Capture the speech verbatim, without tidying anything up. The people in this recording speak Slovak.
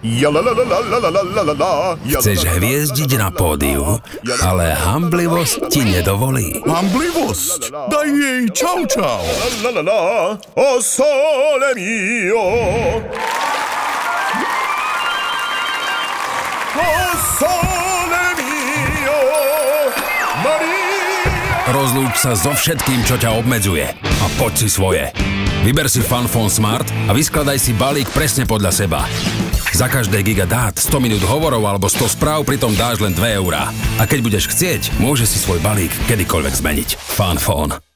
Chceš hviezdiť na pódiu, ale hanblivosť ti nedovolí. Hanblivosť? Daj jej čau čau. O sole mio. O sole mio. Maria. Rozlúč sa so všetkým, čo ťa obmedzuje. A poď si svoje. Vyber si Funfón SMART a vyskladaj si balík presne podľa seba. Za každé giga dát, sto minút hovorov alebo sto správ pritom dáš len dve eurá. A keď budeš chcieť, môžeš si svoj balík kedykoľvek zmeniť. Funfón.